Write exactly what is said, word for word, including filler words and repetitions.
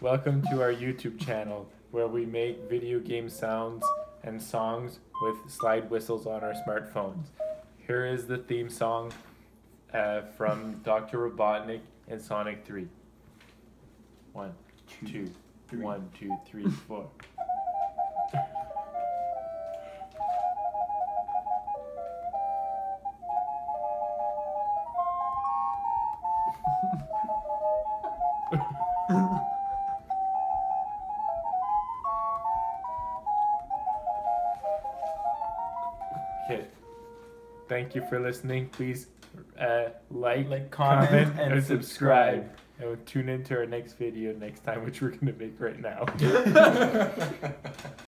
Welcome to our YouTube channel where we make video game sounds and songs with slide whistles on our smartphones. Here is the theme song uh, from Doctor Robotnik and Sonic three. One, two, Three. one, two, three, four. Okay. Thank you for listening. Please uh, like, Like, comment, comment, and and subscribe. subscribe. And we'll tune into our next video next time, which we're going to make right now.